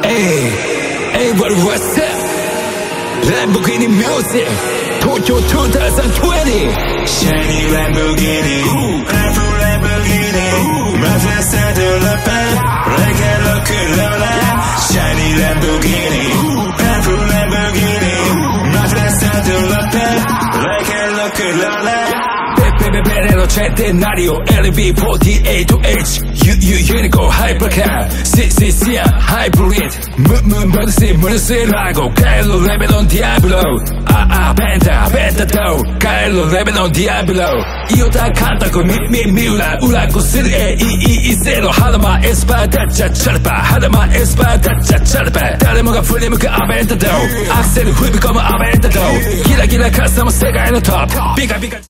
Hey, what's up? Lamborghini music, Tokyo 2020. Shiny Lamborghini, Afro Lamborghini, Mazda saddle up like a Lola. Shiny Lamborghini, Afro Lamborghini, Mazda saddle up like a Lola. Benello Centenario, LV48H, Unico Hypercar, CCC Hybrid, Murcielago, Carlo Lebanon Diablo, Penta, Carlo Lebanon Diablo, Iota Cantaco, Miula, Ulaco City, Zero, Hadama Espada, Hadama Espada, Dalemoga Fulimuka Aventador, Axel Hubico Aventador, Gila Custom Sega in the top, Bigger.